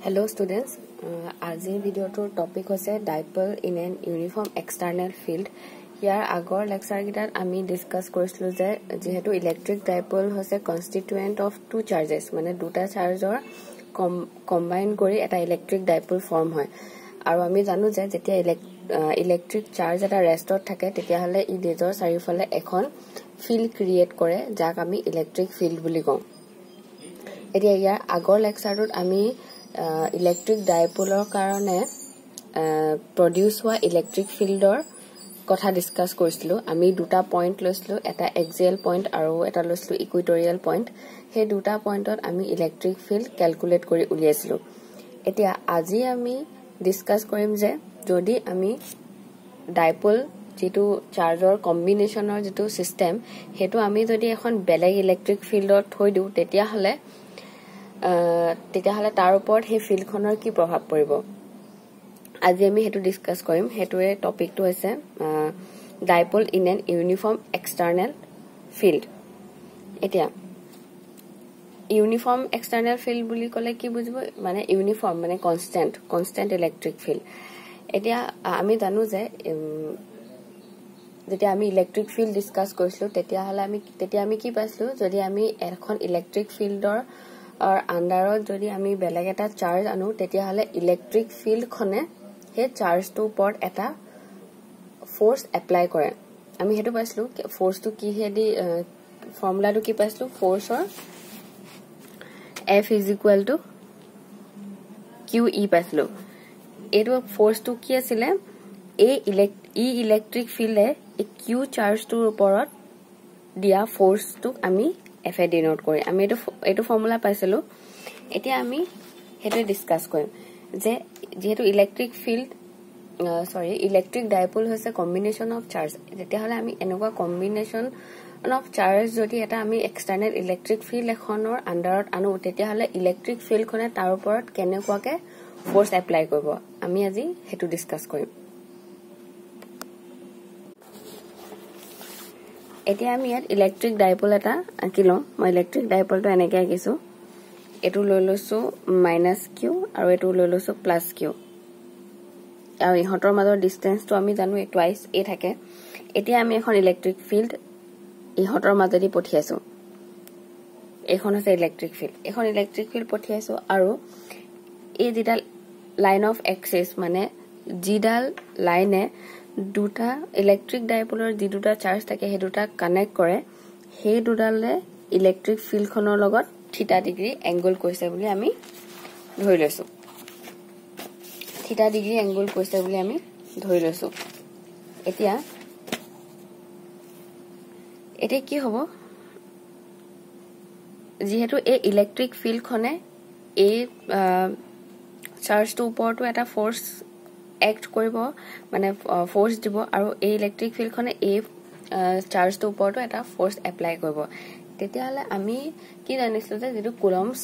Hello students, আজি ভিডিওটোৰ topic হৈছে dipole in an uniform external field. ইয়াৰ আগৰ লেকচাৰ গিটাত আমি ডিসকাস কৰিছিলো যে যেহেতু ইলেক্ট্ৰিক ডাইপল হৈছে কনস্টিটুয়েন্ট অফ টু চাৰ্জেস, মানে দুটা চাৰ্জৰ কম্বাইন কৰি এটা ইলেক্ট্ৰিক ডাইপল ফৰ্ম হয়। আৰু আমি জানো যে যেতিয়া ইলেক্ট্ৰিক চাৰ্জ এটা ৰেষ্টত থাকে তেতিয়া হলে ই নিজৰ চাৰিওফালে এখন ফিল্ড ক্ৰিয়েট কৰে, যাক আমি ইলেক্ট্ৰিক ফিল্ড বুলি কওঁ। এতিয়া ইয়াৰ আগৰ লেকচাৰটোত আমি ইলেক্ট্ৰিক ডাইপোলৰ কাৰণে প্ৰডিউস হোৱা ইলেক্ট্ৰিক ফিল্ডৰ কথা ডিসকাস কৰিছিলো। আমি দুটা পইণ্ট লৈছিলো, এটা এক্সিয়েল পইণ্ট আৰু এটা লৈছিলো ইকুইটৰিয়েল পইণ্ট। সেই দুটা পইণ্টত আমি ইলেক্ট্ৰিক ফিল্ড ক্যালকুলেট কৰি উলিয়াইছিলো। এতিয়া আজি আমি ডিসকাস কৰিম যে যদি আমি ডাইপোল যেটো চাৰ্জৰ কম্বিনেশনৰ যেটো সিস্টেম হেতু আমি যদি এখন বেলেগ ইলেক্ট্ৰিক ফিল্ডত থৈ দিও তেতিয়া হলে তাৰ ওপৰত সেই ফিল্ডখনৰ কি প্ৰভাৱ পৰিব, আজি আমি হেতু ডিসকাস কৰিম। হেতুৱে টপিকটো হৈছে dipole in an uniform external field. এতিয়া ইউনিফৰ্ম এক্সটাৰ্নেল ফিল্ড বুলি ক'লে কি বুজিব, মানে ইউনিফৰ্ম মানে কনস্ট্যান্ট ইলেক্ট্ৰিক ফিল্ড। এতিয়া আমি জানো যে যেতিয়া আমি ইলেক্ট্ৰিক ফিল্ড ডিসকাস কৰিছিলো তেতিয়া আমি কি পাইছিলো, যদি আমি এখন ইলেক্ট্ৰিক ফিল্ডৰ আন্ডাৰত যদি আমি বেলেগ এটা চাৰ্জ আনো তেতিয়া হলে ইলেক্ট্ৰিক ফিল্ড খনে সেই চাৰ্জটো ওপৰত এটা ফোৰ্স এপ্লাই কৰে। আমি হেতু পাইছিলো ফোৰ্সটো কি হেদি ফৰ্মুলাটো কি পাইছিলো, ফোৰ্সৰ F = QE পাইছিলো। এটো ফোৰ্সটো কি আছিলে, ইলেক্ট্ৰিক ফিল্ডে এই Q চাৰ্জটোৰ ওপৰত দিয়া ফোৰ্সটো আমি F এ ডিনোট কৰি আমি এটো ফৰ্মুলা পাইছিলো। এতিয়া আমি হেতু ডিসকাস কৰিম যে যেহেতু ইলেক্ট্ৰিক ডাইপোল হৈছে কম্বিনেশন অফ চাৰ্জ, তেতিয়া হলে আমি এনেকুৱা কম্বিনেশন অফ চাৰ্জ যদি এটা আমি এক্সটাৰ্নেল ইলেক্ট্ৰিক ফিল্ড এখনৰ আন্ডাৰত আনো তেতিয়া হলে ইলেক্ট্ৰিক ফিল্ড খনে তাৰ ওপৰত কেনেকুৱাকে ফোৰ্স এপ্লাই কৰিব, আমি আজি হেতু ডিসকাস কৰিম। এতিয়া আমি ইয়াত ইলেক্ট্ৰিক ডাইপোল এটা আঁকিলো। মই ইলেক্ট্ৰিক ডাইপোলটো এনেকৈ আঁকিছো, এটো লৈ লৈছো -q আৰু এটো লৈ লৈছো +q, আৰু ইহঁতৰ মাজৰ ডিসটেন্সটো আমি জানো টুৱাইস a থাকে। এতিয়া আমি এখন ইলেক্ট্ৰিক ফিল্ড ইহঁতৰ মাজেদি পঠিয়াইছো, এখন আছে ইলেক্ট্ৰিক ফিল্ড, এখন ইলেক্ট্ৰিক ফিল্ড পঠিয়াইছো আৰু এই যেটা লাইন অফ এক্সিস মানে জিডাল লাইনে দুটা ইলেক্ট্ৰিক ডাইপোলৰ যি দুটা চাৰ্জ থাকে সেই দুটা কানেক্ট কৰে, সেই দুডালে ইলেক্ট্ৰিক ফিল্ড খনৰ লগত থিটা ডিগ্ৰী এংগল কৈছে বুলি আমি ধৰি লৈছো। থিটা ডিগ্ৰী এংগল কৈছে বুলি আমি ধৰি লৈছো। এতিয়া কি হ'ব, যেহেতু এই ইলেক্ট্ৰিক ফিল্ড খনে এই চাৰ্জটো ওপৰটো এটা ফোৰ্স এক্ট কৰিব, মানে ফোৰ্স দিব, আৰু এই ইলেক্ট্ৰিক ফিল্ড খনে এই চাৰ্জটো ওপৰটো এটা ফোৰ্স এপ্লাই কৰিব। তেতিয়া হলে আমি কি জানিছিলো যে যেটো কুলম্বস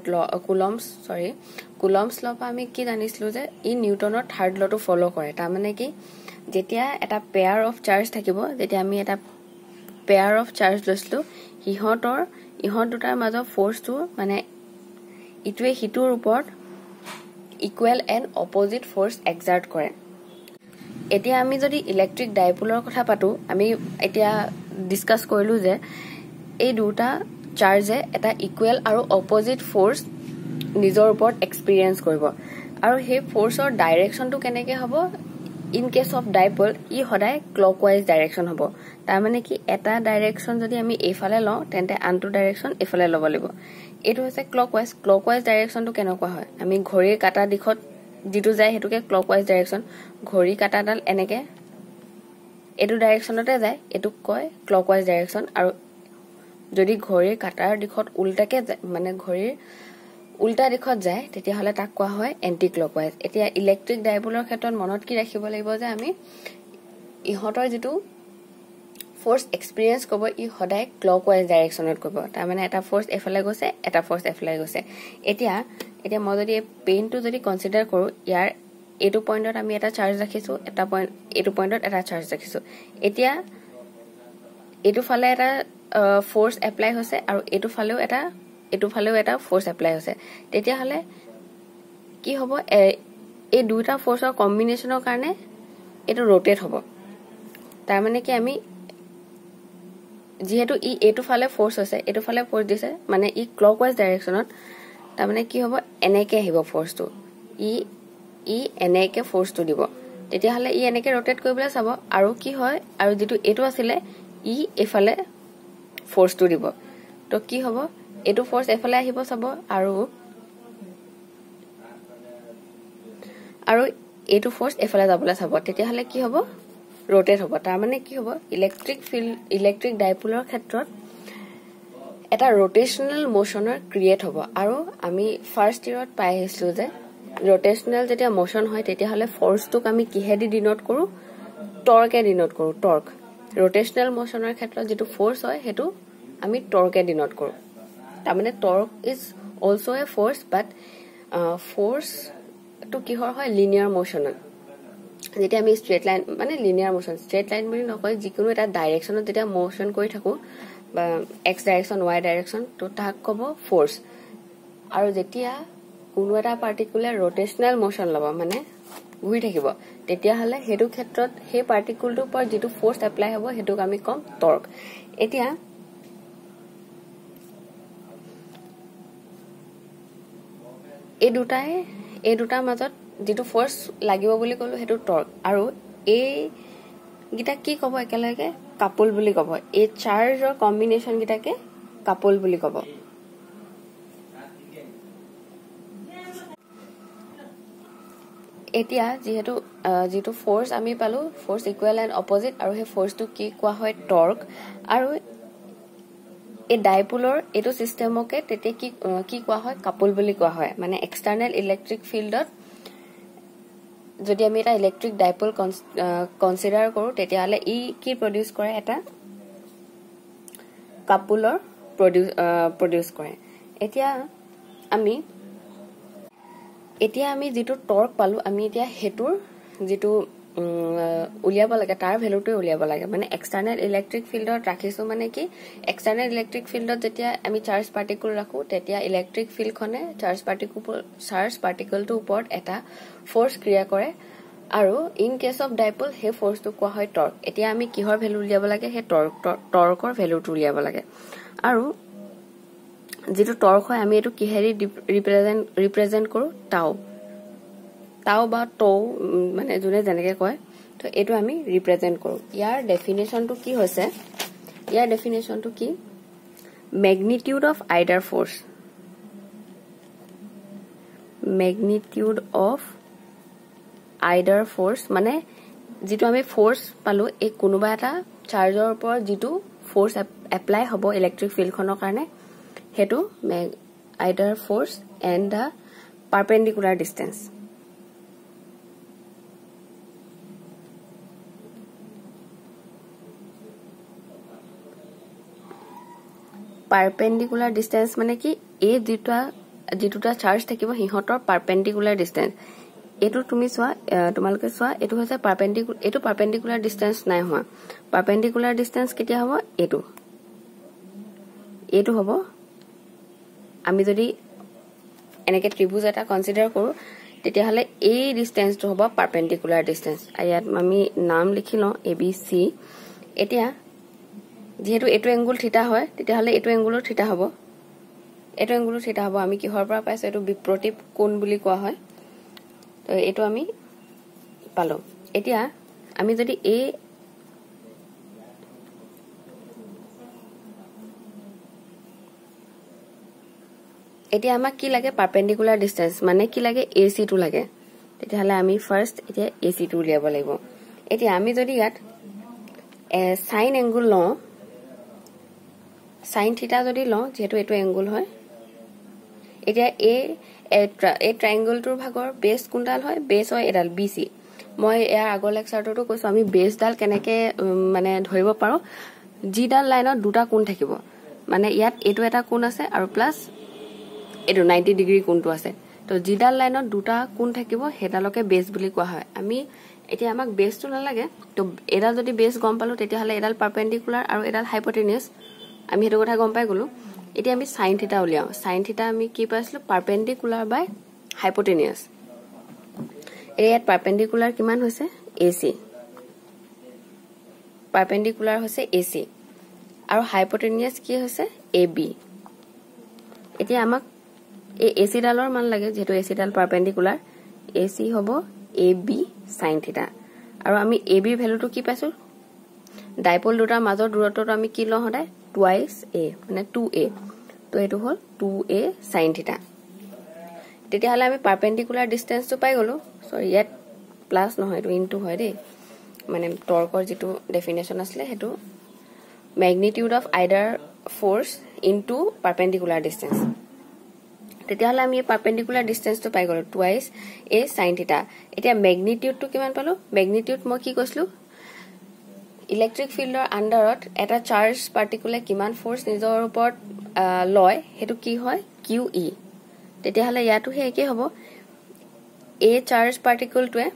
ল পৰা আমি কি জানিছিলো যে ই নিউটনৰ থাৰ্ড লটো ফলো কৰে। তাৰ মানে কি, যেতিয়া এটা পেয়াৰ অফ চাৰ্জ থাকিব, যেতিয়া আমি এটা পেয়াৰ অফ চাৰ্জ লৈছিলো, ইহঁত দুটাৰ মাজৰ ফোৰ্সটো মানে ইটোৱে হিটোৰ ওপৰত equal and opposite force exert কৰে। এতিয়া আমি যদি ইলেক্ট্ৰিক ডাইপোলৰ কথা পাতো, আমি এতিয়া ডিসকাস কৰিলো যে এই দুটা চাৰ্জে এটা ইকুৱেল আৰু অপোজিট ফোৰ্স নিজৰ ওপৰত এক্সপেৰিয়েন্স কৰিব, আৰু সেই ফোৰ্সৰ ডাইৰেকশনটো কেনেকে হ'ব, ইন কেস অফ ডাইপোল ই সদায় ক্লকৱাইজ ডাইৰেকশন হ'ব। তাৰ মানে কি, এটা ডাইৰেকশন যদি আমি এইফালে লওঁ তেন্তে আনটো ডাইৰেকশন এইফালে ল'ব লাগিব। এটো হৈছে ক্লকৱাইজ ডাইৰেকশনটো কেনেকুৱা হয়, আমি ঘড়ীৰ কাটা দিশত যেটো যায় হেতুকে ক্লকৱাইজ ডাইৰেকশন, ঘড়ী কাটাডাল এনেকে এটো ডাইৰেকশনতে যায়, এটুক কয় ক্লকৱাইজ ডাইৰেকশন। আৰু যদি ঘড়ীৰ কাটাৰ দিশত উল্টাকে যায়, মানে ঘড়ীৰ উল্টা দিশত যায়, তেতিয়া হলে তাক কোৱা হয় এন্টি ক্লকৱাইজ। এতিয়া ইলেক্ট্ৰিক ডাইপোলৰ ক্ষেত্ৰত মনত কি ৰাখিব লাগিব যে আমি ইহঁতৰ যেটো ফোৰ্স এক্সপেৰিয়েন্স কৰিব ই সদায় ক্লকৱাইজ ডাইৰেকশনত কৰিব। তাৰ মানে এটা ফোৰ্স এফালে গৈছে, এটা ফোৰ্স এফালে গৈছে। এতিয়া মই যদি পেইনটো যদি কনসিডাৰ কৰো, ইয়াৰ এটো পইণ্টত আমি এটা চাৰ্জ ৰাখিছো, এটো পইণ্টত এটা চাৰ্জ ৰাখিছো। এতিয়া এটো ফালে এটা ফোৰ্স এপ্লাই হৈছে আৰু এটো ফালেও এটা ফোৰ্স এপ্লাই হৈছে, তেতিয়া হলে কি হ'ব এই দুটা ফোর্সৰ কম্বিনেশনৰ কাৰণে এটো রোটেট হ'ব তাৰ মানে কি আমি যেহেতু এটো ফালে ফোর্স আছে এটো ফালে ফোর্স দিছে মানে ক্লকৱাইজ ডাইৰেকশনত তাৰ মানে কি হ'ব এনেকে আহিব ফোর্সটো এনেকে ফোর্সটো দিব তেতিয়া হলে এনেকে রোটেট কৰিবলৈ চাব আৰু কি হয় আৰু যেটো এটো আছিল এফালে ফোর্সটো দিব তো কি হ'ব এটো ফোর্স এফালে আহিব চাব আৰু এটো ফোর্স এফালে যাবলৈ চাব তেতিয়া হলে কি হ'ব রোটেট হ'ব তাৰ মানে কি হ'ব ইলেক্ট্ৰিক ডাইপোলৰ ক্ষেত্ৰত এটা রোটেশনাল মোশনৰ ক্ৰিয়েট হ'ব আৰু আমি ফাৰ্স্ট ইয়াৰত পাই আহিছো যে রোটেশনাল যেতিয়া মোশন হয় তেতিয়া হলে ফোর্সটোক আমি কিহেদি ডিনোট কৰো টর্কে ডিনোট কৰো টর্ক রোটেশনাল মোশনৰ ক্ষেত্ৰত যেটো ফোর্স হয় হেতু আমি টর্কে ডিনোট কৰো তাৰ মানে torque is also a force but force তো কিহৰ হয় লিনিয়াৰ মোশনত যেতিয়া আমি স্ট্ৰেট লাইন মানে লিনিয়াৰ মোশন স্ট্ৰেট লাইন বুলি নকয় যিকোনো এটা ডাইৰেকশনত যেতিয়া মোশন কৰি থাকো বা এক্স ডাইৰেকশন ওয়াই ডাইৰেকশন তো তাক কব ফোর্স আৰু যেতিয়া কোনো এটা পার্টিকুলার রোটেশনাল মোশন লব মানে ঘুৰি থাকিব তেতিয়া হলে হেতু ক্ষেত্ৰত হে পার্টিকুলটো পৰ যেটো ফোর্স এপ্লাই হ'ব হেতুক আমি কম টর্ক এতিয়া এই দুটাৰ মাজত যেটো ফোর্স লাগিব বুলি কলো হেতু টর্ক আৰু এই গিটা কি কব একেলগে কাপল বুলি কব এই চাৰ্জৰ কম্বিনেশন গিটাকে কাপল বুলি কব এতিয়া যেটো ফোর্স আমি পালো ফোর্স ইকুয়াল এন্ড অপোজিট আৰু হে ফোর্সটো কি কোৱা হয় টর্ক আৰু এই ডাইপোলৰ এটো সিস্টেমকে তেতে কি কোৱা হয় কাপল বুলি কোৱা হয় মানে এক্সটাৰ্নাল ইলেক্ট্ৰিক ফিল্ডত যদি আমি এটা ইলেক্ট্ৰিক ডাইপোল কনসিডাৰ কৰো তেতিয়া হলে কি প্ৰডিউস কৰে এটা কাপলৰ প্ৰডিউস কৰে এতিয়া আমি যেটো টর্ক পালো আমি এতিয়া হেতুৰ যেটো উলিয়াব লাগে তাৰ ভ্যালুটো উলিয়াব লাগে মানে এক্সটাৰ্নাল ইলেক্ট্ৰিক ফিল্ডত ৰাখিছো মানে কি এক্সটাৰ্নাল ইলেক্ট্ৰিক ফিল্ডত যেতিয়া আমি চাৰ্জ পাৰ্টিকল ৰাখো তেতিয়া ইলেক্ট্ৰিক ফিল্ডখনে চাৰ্জ পাৰ্টিকলটো ওপৰত এটা ফোর্স ক্ৰিয়া কৰে আৰু ইন কেস অফ ডাইপোল হে ফোর্সটো কোৱা হয় টর্ক এতিয়া আমি কিহৰ ভ্যালু উলিয়াব লাগে হে টর্কৰ ভ্যালুটো উলিয়াব লাগে আৰু যেটো টর্ক হয় আমি এটো কিহেৰি ৰিপ্ৰেজেন্ট কৰো টাও বা টো মানে জুনে যেনেকে কয় তো এটো আমি ৰিপ্ৰেজেন্ট কৰো ইয়াৰ ডেফিনেশনটো কি হৈছে ইয়াৰ ডেফিনেশনটো কি magnitude of either force magnitude of either force মানে যেটো আমি ফোর্স পালো এই কোনোবা এটা চাৰ্জৰ ওপৰত যেটো ফোর্স এপ্লাই হ'ব ইলেক্ট্ৰিক ফিল্ডখনৰ কাৰণে হেতু either force and the perpendicular distance perpendicular distance মানে কি এই যেটা চার্জ থাকিব হিহতৰ পারপেন্ডিকুলার ডিস্টেন্স এটো তুমি সোৱা তোমালকে সোৱা এটো হৈছে পারপেন্ডিকুলার ডিস্টেন্স নাই হোৱা পারপেন্ডিকুলার ডিস্টেন্স কেতিয়া হ'ব এটো হ'ব আমি যদি এনেকে ত্ৰিভুজ এটা কনসিডাৰ কৰো তেতিয়া হলে এই ডিস্টেন্সটো হ'ব পারপেন্ডিকুলার ডিস্টেন্স ইয়াত আমি নাম লিখি লওঁ এ বি সি এতিয়া যেহেতু এটো এংগুল থিটা হয় তেতিয়া হলে এটো এংগুলৰ থিটা হ'ব আমি কিহৰ পৰা পাইছো এটো বিপৰীত কোণ বুলি কোৱা হয় তো এটো আমি পালো এতিয়া আমি যদি এতিয়া আমাক কি লাগে পারপেন্ডিকুলার ডিস্টেন্স মানে কি লাগে এসি টু লাগে তেতিয়া হলে আমি ফার্স্ট এতিয়া এসি টু উলিয়াব লাগিব এতিয়া আমি যদি ইয়াত সাইন এংগুল লওঁ সাইন থিটা যদি লওঁ যেহেতু এটো এংগুল হয় এতিয়া এই ট্ৰায়াঙ্গলটোৰ ভাগৰ বেস কোনডাল হয় বেস হয় এডাল বিসি মই ইয়াৰ আগৰ লেকচাৰটো কৈছো আমি বেসডাল কেনেকে মানে ধৰিব পাৰো জিডাল লাইনত দুটা কোণ থাকিব মানে ইয়াত এটো এটা কোণ আছে আৰু প্লাস এটো 90 ডিগ্ৰী কোণটো আছে তো জিডাল লাইনত দুটা কোণ থাকিব হেডালকে বেস বুলি কোৱা হয় আমি এতিয়া আমাক বেসটো নালাগে তো এডাল যদি বেস গম পালো তেতিয়া হলে এডাল পারপেন্ডিকুলার আৰু এডাল হাইপোটেনিয়াস আমি হেতু কথা গম পাই গলো এতিয়া আমি সাইন থিটা উলিয়াও সাইন থিটা আমি কি পাইছিলো পারপেন্ডিকুলার বাই হাইপোটেনিয়াস ইয়াত পাৰপেণ্ডিকুলাৰ কিমান হৈছে AC পাৰপেণ্ডিকুলাৰ হৈছে AC আৰু হাইপোটেনিয়াছ কি হৈছে AB এতিয়া আমাক এই AC ডালৰ মান লাগে যেটো AC ডাল পাৰপেণ্ডিকুলাৰ AC হ'ব AB sin θ আৰু আমি AB ভ্যালুটো কি পাইছো ডাইপোল দুটাৰ মাজৰ দূৰত্বটো আমি কি লওঁ হদাই টুৱাইস A মানে 2A তো এটো হল 2A sin θ তেতিয়া হলে আমি পাৰপেণ্ডিকুলাৰ ডিসটেন্সটো পাই গলো সৰি ইয়াত প্লাস নহয় এটো ইনটু হয় দে মানে টৰ্কৰ যেটো ডেফিনেশন আসলে হেতু magnitude of either force into perpendicular distance তেতিয়া হলে আমি perpendicular distance তো পাই গলো টুৱাইস A sin θ এতিয়া magnitude তো কিমান পালো magnitude মই কি কৈছলো ইলেক্ট্ৰিক ফিল্ডৰ আন্ডাৰত এটা চাৰ্জ পাৰ্টিকুলাৰ কিমান ফোৰ্স নিজৰ ওপৰত লয় হেতু কি হয় QE তেতিয়া হলে ইয়াটো হে একে হ'ব A চাৰ্জ পাৰ্টিকুলটোৱে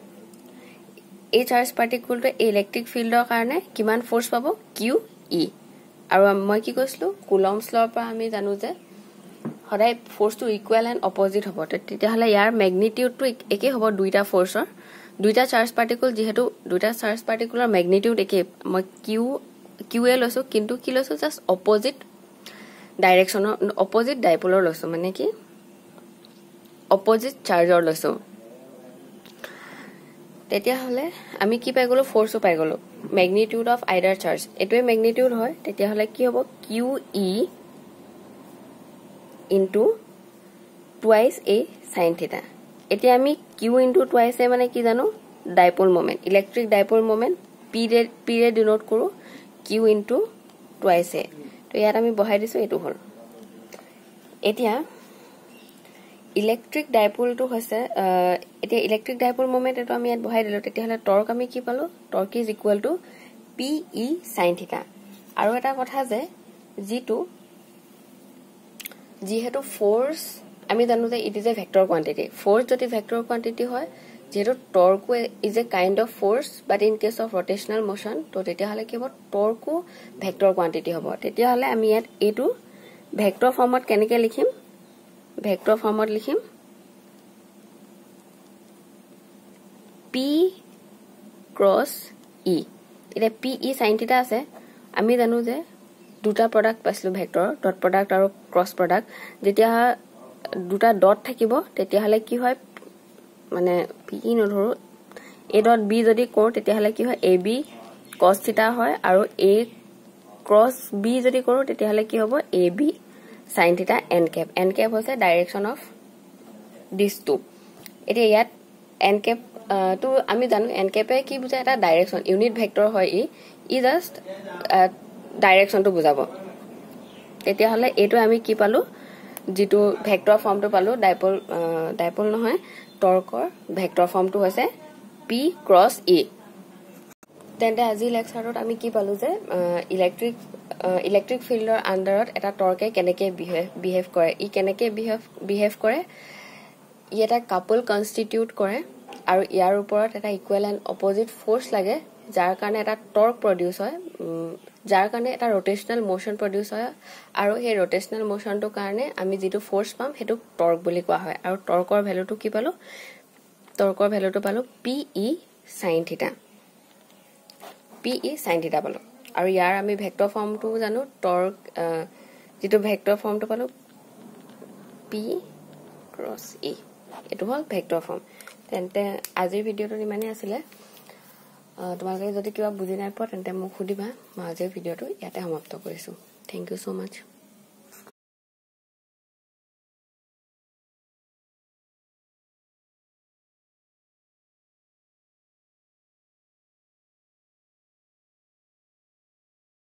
ইলেক্ট্ৰিক ফিল্ডৰ কাৰণে কিমান ফোৰ্স পাব QE আৰু মই কি কৈছলো কুলম্বছ লৰ পৰা আমি জানো যে সদায় ফোৰ্সটো ইকুৱেল এণ্ড অপজিট হ'ব তেতিয়া হলে ইয়াৰ ম্যাগনিটিউডটো একে হ'ব দুইটা ফোৰ্সৰ দুইটা চাৰ্জ পাৰ্টিকুল যেহেতু দুইটা চাৰ্জ পাৰ্টিকুলাৰ ম্যাগনিটিউড একে মই QA লৈছো কিন্তু কি লৈছো জাস্ট অপজিট ডাইৰেকশনৰ অপজিট ডাইপোলৰ লৈছো মানে কি অপজিট চাৰ্জৰ লৈছো তেতিয়া হলে আমি কি পাই গলো ফোৰ্সও পাই গলো ম্যাগনিটিউড অফ আইদাৰ চাৰ্জ এটোৱে ম্যাগনিটিউড হয় তেতিয়া হলে কি হ'ব QE into twice A sin θ এতিয়া আমি Q into twice A মানে কি জানো dipole moment electric dipole moment P ৰে ডিনোট কৰো Q into twice A তো ইয়াত আমি বহাই দিছো এটো হল এতিয়া ইলেক্ট্ৰিক ডাইপোলটো হৈছে এতিয়া ইলেক্ট্ৰিক ডাইপোল মোমেন্ট এটো আমি ইয়াত বহাই দিলো তেতিয়া হলে টৰ্ক আমি কি পালো torque is equal to PE sin θ আৰু এটা কথা যে যেহেতু ফোর্স আমি জানো যে it is a vector quantity force যদি ভেক্টৰ কোয়ান্টিটি হয় যেহেতু torque is a kind of force but in case of rotational motion তো তেতিয়া হলে কি হ'ব টর্কও ভেক্টৰ কোয়ান্টিটি হ'ব তেতিয়া হলে আমি ইয়াত এটো ভেক্টৰ ফৰ্মত কেনেকৈ লিখিম ভেক্টৰ ফৰ্মত লিখিম P cross E এটা PE sin θ আছে আমি জানো যে দুটা প্ৰডাক্ট পাইছলো ভেক্টৰ ডট প্ৰডাক্ট আৰু ক্ৰস প্ৰডাক্ট যেতিয়া দুটা ডট থাকিব তেতিয়া হলে কি হয় মানে PE নধৰো A ডট B যদি কৰো তেতিয়া হলে কি হয় AB cos θ হয় আৰু A cross B যদি কৰো তেতিয়া হলে কি হ'ব AB sin θ n cap হৈছে ডাইৰেকশন অফ দিস টু এতিয়া ইয়াত n cap তো আমি জানো n cap এ কি বুজায় এটা ডাইৰেকশন ইউনিট ভেক্টৰ হয় ই জাস্ট ডাইৰেকশন তো বুজাব তেতিয়া হলে এটো আমি কি পালো যেটো ভেক্টৰ ফৰ্মটো পালো ডাইপোল নহয় টৰ্কৰ ভেক্টৰ ফৰ্মটো হৈছে P cross E তেন্তে আজি লেকচাৰত আমি কি পালো যে ইলেক্ট্ৰিক ফিল্ডৰ আন্ডাৰত এটা টৰ্কে কেনেকৈ বিহেভ কৰে ই কেনেকৈ বিহেভ কৰে ই এটা কাপল কনস্টিটিউট কৰে আৰু ইয়াৰ ওপৰত এটা ইকুৱেল এণ্ড অপজিট ফোৰ্স লাগে যাৰ কাৰণে এটা টৰ্ক প্ৰডিউস হয় যাৰ কাৰণে এটা rotational motion produce হয় আৰু এই rotational motionটো কাৰণে আমি যেটো ফোৰ্স পাম হেতু টৰ্ক বুলি কোৱা হয় আৰু টৰ্কৰ ভ্যালুটো কি পালো টৰ্কৰ ভ্যালুটো পালো PE sin θ পালো আৰু ইয়াৰ আমি ভেক্টৰ ফৰ্মটো জানো টৰ্ক যেটো ভেক্টৰ ফৰ্মটো পালো P cross E এটো হল ভেক্টৰ ফৰ্ম তেন্তে আজিৰ ভিডিওটো ইমানেই আছিল তোমালোকে যদি কিবা বুজি নাই পোৱা তেন্তে মোক সুধিবা মই আজিৰ ভিডিওটো ইয়াতে সমাপ্ত কৰিছো থ্যাংক ইউ সো মাচ